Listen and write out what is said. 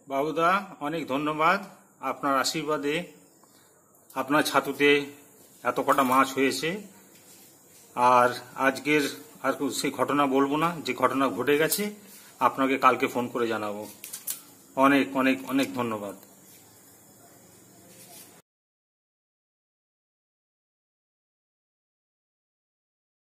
বাবুদা অনেক ধন্যবাদ। আপনার আশীর্বাদে আপনার ছাতুতে এত কটা মাছ হয়েছে। আর আজকের আর সেই ঘটনা বলবো না, যে ঘটনা ঘটে গেছে আপনাকে কালকে ফোন করে জানাবো। অনেক অনেক অনেক ধন্যবাদ।